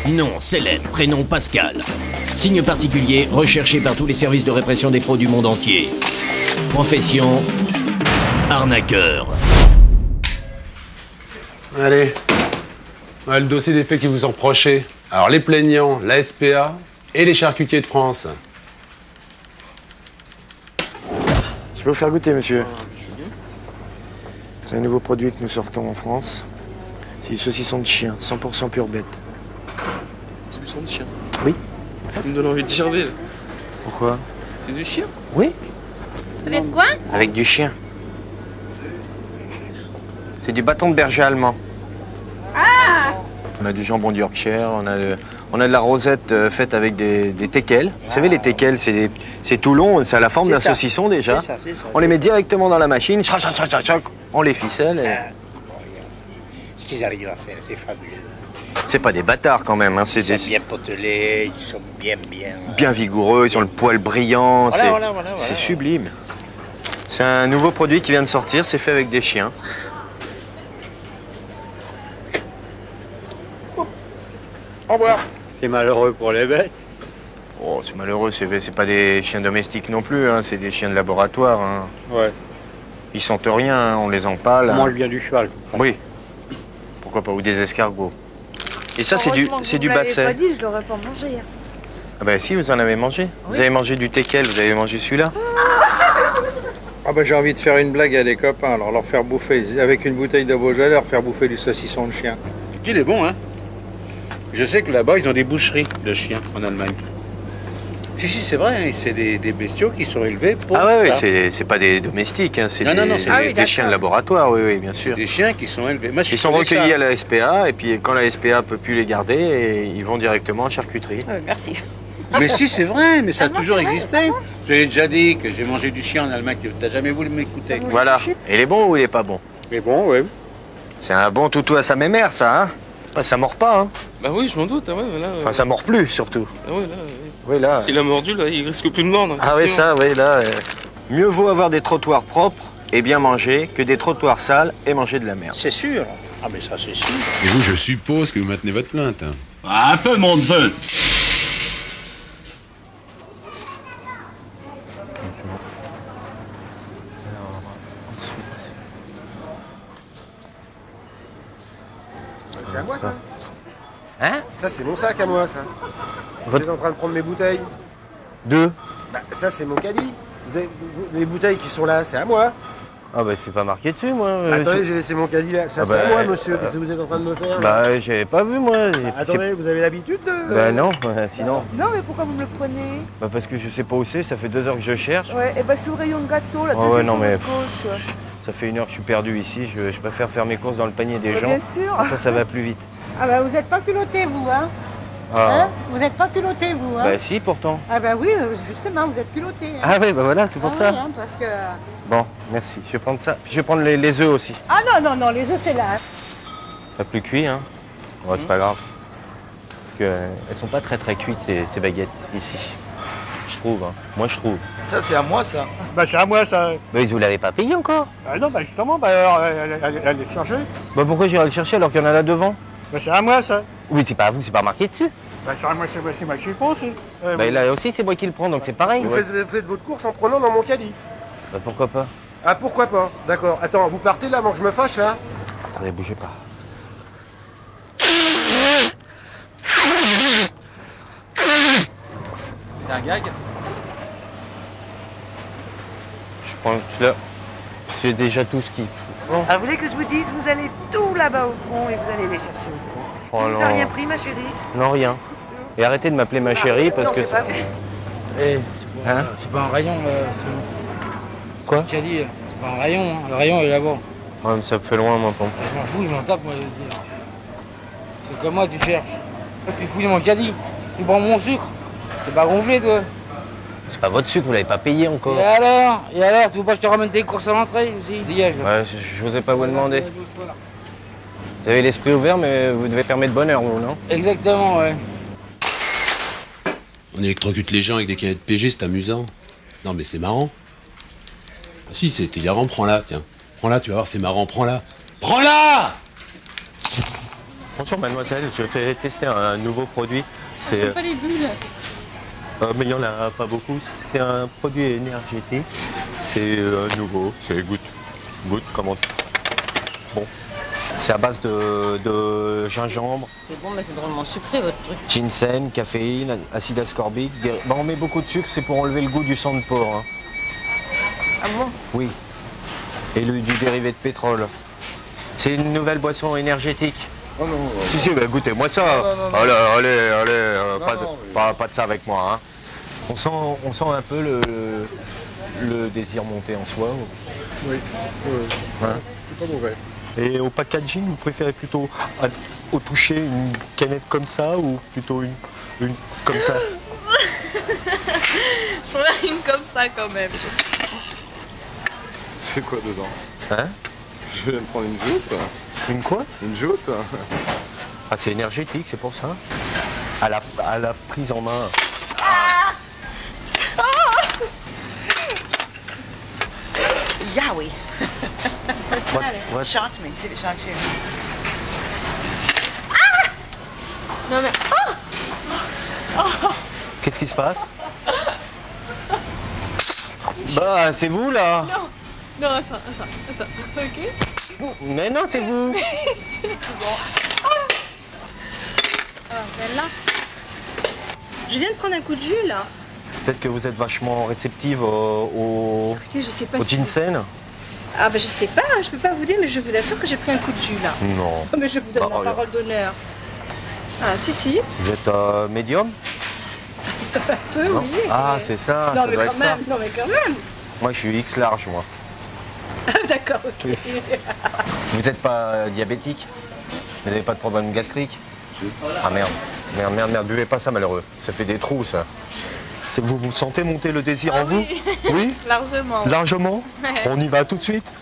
Nom Célène, prénom Pascal. Signe particulier recherché par tous les services de répression des fraudes du monde entier. Profession arnaqueur. Allez, le dossier des faits qui vous sont reprochés. Alors les plaignants, la SPA et les charcutiers de France. Je peux vous faire goûter, monsieur. C'est un nouveau produit que nous sortons en France. C'est du saucisson de chien, 100% pure bête. Saucisson de chien? Oui. Ça me donne envie de gerber, là. Pourquoi? C'est du chien? Oui. Avec quoi? Avec du chien. C'est du bâton de berger allemand. Ah! On a du jambon du Yorkshire, on a de la rosette faite avec des teckels. Vous savez, les teckels, c'est tout long, ça a la forme d'un saucisson déjà. C'est ça. On les met directement dans la machine, on les ficelle. Et... Ce qu'ils arrivent à faire, c'est fabuleux. C'est pas des bâtards quand même, hein. Ils sont bien potelés, ils sont bien vigoureux, ils ont le poil brillant, Voilà. c'est sublime. C'est un nouveau produit qui vient de sortir, c'est fait avec des chiens. Au revoir. C'est malheureux pour les bêtes. Oh, c'est malheureux, c'est pas des chiens domestiques non plus, hein. C'est des chiens de laboratoire. Hein. Ouais. Ils sentent rien, hein. On les empale. On mange bien du cheval. Oui. Pourquoi pas, ou des escargots. Et ça, c'est du basset. Pas dit, je l'aurais pas mangé hier. Ah ben si, vous en avez mangé. Oui. Vous avez mangé du teckel, vous avez mangé celui-là. Ah bah j'ai envie de faire une blague à des copains, alors leur faire bouffer, avec une bouteille de Beaujolais, leur faire bouffer du saucisson de chien. Il est bon, hein. Je sais que là-bas, ils ont des boucheries de chiens en Allemagne. Si, c'est vrai, hein, c'est des bestiaux qui sont élevés pour... Ah ouais, c'est pas des domestiques, hein, c'est des chiens de laboratoire, oui, bien sûr. Des chiens qui sont élevés. Moi, Ils sont recueillis à la SPA, et puis quand la SPA peut plus les garder, ils vont directement en charcuterie. Merci. Mais si, c'est vrai, mais ça a Ah, toujours c'est vrai, existé. Je l'ai déjà dit que j'ai mangé du chien en Allemagne, que t'as jamais voulu m'écouter. Voilà. Et il est bon ou il est pas bon? Mais bon, ouais. C'est un bon toutou à sa mémère, ça, hein? Bah, ça mord pas, hein? Bah oui, je m'en doute, hein, ouais, là... Enfin, ça mord plus, surtout. Ah ouais, là... Oui, là... S'il a mordu, là, il risque plus de mordre. Ah oui, ça, oui, là... Mieux vaut avoir des trottoirs propres et bien manger que des trottoirs sales et manger de la merde. C'est sûr. Ah mais ça, c'est sûr. Et vous, je suppose que vous maintenez votre plainte. Hein. Un peu, mon neveu. C'est à moi ça? Hein? Ça c'est mon sac à moi ça. Vous êtes en train de prendre mes bouteilles? Deux? Bah ça c'est mon caddie. Les bouteilles qui sont là, c'est à moi. Ah bah c'est pas marqué dessus, moi. Attendez, j'ai laissé mon caddie là. Ça c'est à moi monsieur, qu'est-ce que vous êtes en train de me faire là? Bah j'avais pas vu, moi. Attendez, vous avez l'habitude de... Bah non, sinon... Non, mais pourquoi vous me le prenez? Bah parce que je sais pas où c'est, ça fait 2 heures que je cherche. Ouais, et bah c'est au rayon de gâteau, la Ouais, deuxième non, sur mais- votre gauche. Ça fait 1 heure que je suis perdu ici, je préfère faire mes courses dans le panier des gens. Bien sûr. Ça va plus vite. Ah bah vous êtes pas culotté vous, hein, Ah. hein. Vous êtes pas culotté vous, hein. Bah si, pourtant. Ah bah oui, justement, vous êtes culotté. Hein. Ah oui, bah voilà, c'est pour Ah ça. oui, hein, parce que... Bon, merci. Je vais prendre ça. Puis je vais prendre les œufs aussi. Ah non, les œufs c'est là. Pas plus cuit, hein. Ouais, c'est pas grave. Parce que elles sont pas très cuites, ces baguettes, ici. Je trouve, hein. Moi, je trouve. Ça, c'est à moi, ça. Bah c'est à moi ça. Mais vous l'avez pas payé encore? Ah non, bah justement, bah alors, allez le chercher. Bah pourquoi j'irai le chercher alors qu'il y en a là devant? Bah c'est à moi ça. Oui, c'est pas à vous, c'est pas marqué dessus. Bah c'est à moi, c'est moi qui le prends, c'est... Bah là aussi, c'est moi qui le prends, donc c'est pareil. Vous faites votre course en prenant dans mon caddie. Bah pourquoi pas? Ah pourquoi pas? D'accord. Attends, vous partez là avant que je me fâche là? Attendez, bougez pas. C'est un gag? Je prends celui-là. C'est déjà tout ce qu'il faut. Alors, vous voulez que je vous dise, vous allez tout là-bas au fond et vous allez les chercher au fond. Oh, Vous non. n'avez rien pris, ma chérie? Non, rien. Et arrêtez de m'appeler ma chérie parce non, que c'est ça... pas vrai. Eh, Hein? c'est pas un rayon, Quoi? tu as dit. C'est pas un rayon, hein. Le rayon est là-bas. Ouais, mais ça me fait loin, moi, pour... Je m'en fous, je m'en tape, moi, je veux dire. C'est comme moi, tu cherches. Toi, tu fouilles mon caddie. Tu prends mon sucre. C'est pas gonflé, toi. C'est pas votre sucre, vous l'avez pas payé encore. Et alors, tu veux pas que je te ramène tes courses à l'entrée aussi? Dégage, là. Ouais, je n'osais pas vous demander. Vous avez l'esprit ouvert, mais vous devez fermer de bonne heure, vous, non? Exactement, ouais. On électrocute les gens avec des canettes PG, c'est amusant. Non, mais c'est marrant. Ah si, c'est hilarant, prends-la, tiens. Prends-la, tu vas voir, c'est marrant, prends-la. Prends-la! Bonjour mademoiselle, je fais tester un nouveau produit. C'est Pas les bulles. mais il n'y en a pas beaucoup. C'est un produit énergétique. C'est nouveau. C'est goutte comment. Bon. C'est à base de gingembre, C'est bon, mais c'est drôlement sucré votre truc. ginseng, caféine, acide ascorbique. Bah, on met beaucoup de sucre, c'est pour enlever le goût du sang de porc. Hein. Ah bon? Oui. Et du dérivé de pétrole. C'est une nouvelle boisson énergétique. Oh non, Si, bah, goûtez-moi ça. non. Allez, non, pas de ça avec moi. Hein. On sent un peu le désir monter en soi. oui. Hein. C'est pas mauvais. Et au packaging, vous préférez plutôt au toucher une canette comme ça ou plutôt une comme ça? Je préfère une comme ça quand même. C'est quoi dedans? Hein? Je vais me prendre une joute. Une quoi? Une joute? Ah, c'est énergétique, c'est pour ça. À la prise en main. Yeah, oui. What? Shock me, c'est le shock chez Non mais. Qu'est-ce qui se passe? Bah, c'est vous là? Non, attends, ok? Mais non, c'est vous. Celle-là. Je viens de prendre un coup de jus là. Peut-être que vous êtes vachement réceptive au Écoutez, je sais pas si. ginseng? Ah bah je sais pas, je peux pas vous dire, mais je vous assure que j'ai pris un coup de jus là. Non. Oh, mais je vous donne Bah, ma parole d'honneur. Ah si. Vous êtes médium? Peu, Non. oui. Ah, c'est ça, Non ça mais doit quand être ça. même, non mais quand même. Moi, je suis X large, moi. Ah d'accord, ok. Vous n'êtes pas diabétique? Vous n'avez pas de problème gastrique? Ah merde. Merde, buvez pas ça, malheureux. Ça fait des trous, ça. Vous sentez monter le désir en vous? Oui? Largement. Largement? On y va tout de suite?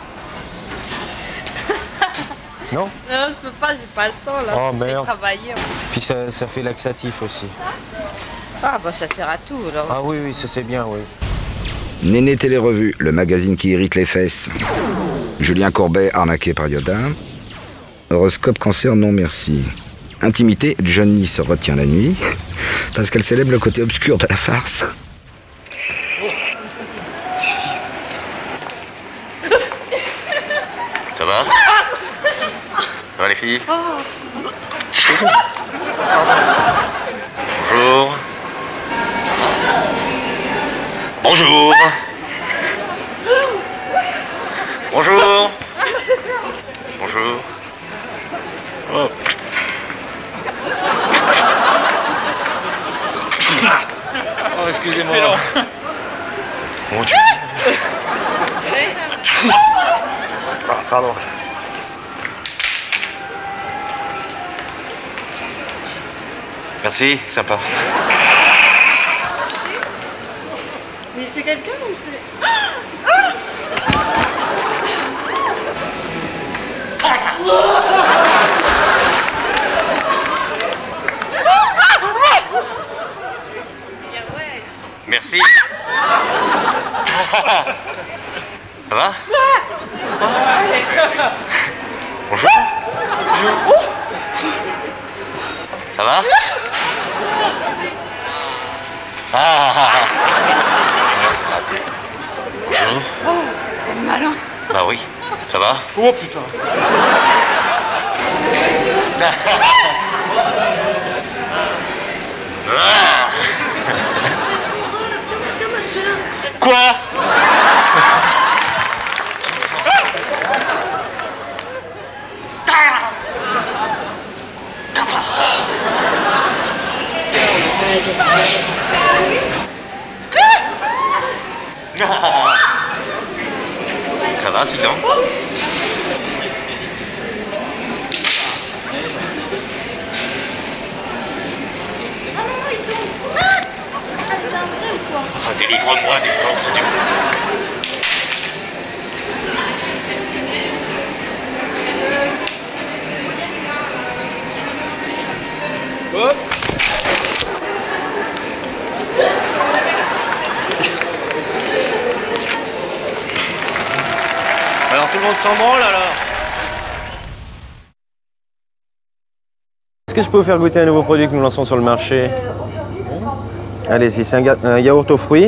Non? Non, je peux pas, j'ai pas le temps là. Oh, Je vais merde. travailler. Puis ça fait laxatif aussi. Ah bah ça sert à tout alors. Ah oui, ça c'est bien, oui. Néné Télé-Revue, le magazine qui irrite les fesses. Julien Courbet arnaqué par Yoda. Horoscope cancer, non merci. Intimité, Johnny se retient la nuit parce qu'elle célèbre le côté obscur de la farce. Ça va? Ça va les filles? Bonjour. Bonjour. Bonjour. Bonjour. Oh. Oh, excusez-moi. Excellent. Mon Dieu. Ah, pardon. Merci, sympa. Mais c'est quelqu'un ou c'est... Merci. Ça va? Bonjour. Ça va? Ah. Bonjour. C'est malin. Bah oui. Ça va? Oh putain. Quoi? Ça va, Suzanne? Ah, délivre-moi des forces du Hop. Alors tout le monde s'en branle alors? que je peux vous faire goûter un nouveau produit que nous lançons sur le marché? Allez-y, c'est un yaourt aux fruits.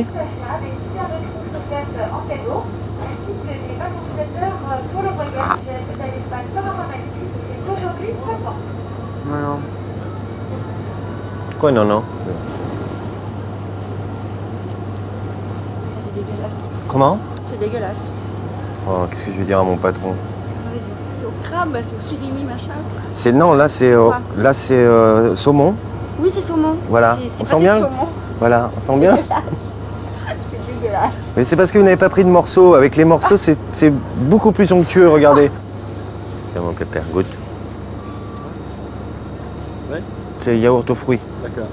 Non. Quoi, non, non? C'est dégueulasse. Comment? C'est dégueulasse. Oh, qu'est-ce que je vais dire à mon patron? C'est au crabe, c'est au surimi, machin. Non, là c'est saumon. Oui, c'est saumon. Voilà. C'est On sent bien? saumon. Voilà, on sent bien? C'est dégueulasse. Mais c'est parce que vous n'avez pas pris de morceaux. Avec les morceaux, c'est beaucoup plus onctueux, regardez. Tiens, mon pépère, goûte. Ouais. C'est yaourt aux fruits. D'accord.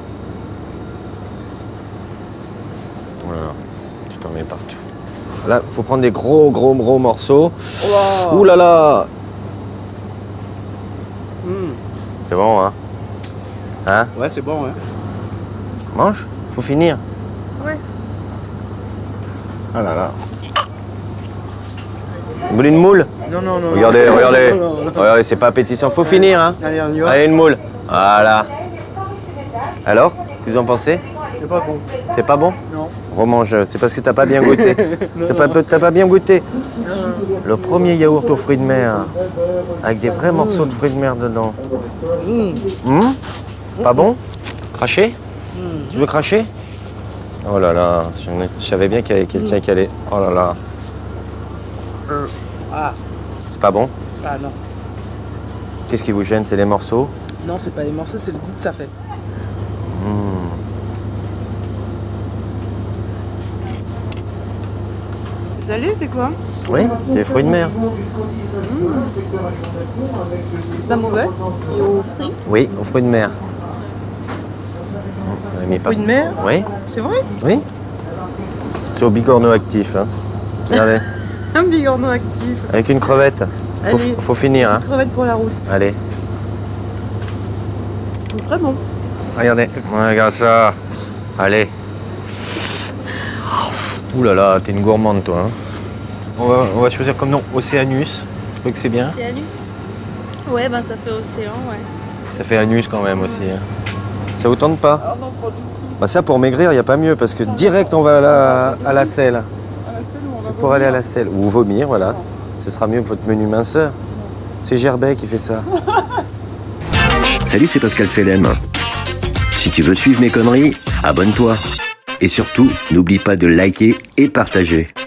Voilà, tu t'en mets partout. Là, il faut prendre des gros morceaux. Wow. Ouh là là! Mmh. C'est bon, hein? Hein? Ouais, c'est bon, ouais. Mange, faut finir. Ouais. Ah là là. Vous voulez une moule? Non. Regardez, regardez. Non. Regardez, c'est pas appétissant. Faut finir, hein? Allez, on y va. Allez, une moule. Voilà. Alors, qu'est-ce que vous en pensez? C'est pas bon. C'est pas bon? Non. Remange, c'est parce que t'as pas bien goûté. T'as pas bien goûté. Le premier yaourt aux fruits de mer, avec des vrais morceaux de fruits de mer dedans. C'est pas bon? Cracher? Tu veux cracher? Oh là là, je savais bien qu'il y avait quelqu'un qui allait. Oh là là. Ah. C'est pas bon? Ah non. Qu'est-ce qui vous gêne? C'est les morceaux? Non, c'est pas les morceaux, c'est le goût que ça fait. C'est salé, c'est quoi? Oui, c'est les fruits de mer. C'est pas mauvais. Et aux fruits? Oui, aux fruits de mer. Fruits de mer? Oui. C'est vrai? Oui. C'est au bigorneau actif. Hein. Regardez. Un bigorneau actif. Avec une crevette. Allez. Faut finir. Hein. Crevette pour la route. Allez. Très bon. Regardez. Regarde ça. Allez. Ouh là là, t'es une gourmande toi. Hein. On va choisir comme nom Océanus. Tu trouves que c'est bien? Océanus. Ouais, ben ça fait océan, ouais. Ça fait anus quand même aussi. Hein. Ça vous tente pas? Ah non, pas du tout. Bah ça pour maigrir, il n'y a pas mieux parce que direct on va à la selle. À la selle, on va C'est pour aller à la selle. Ou vomir, voilà. Ce sera mieux que votre menu minceur. C'est Gerbet qui fait ça. Salut, c'est Pascal Selem. Si tu veux suivre mes conneries, abonne-toi. Et surtout, n'oublie pas de liker et partager.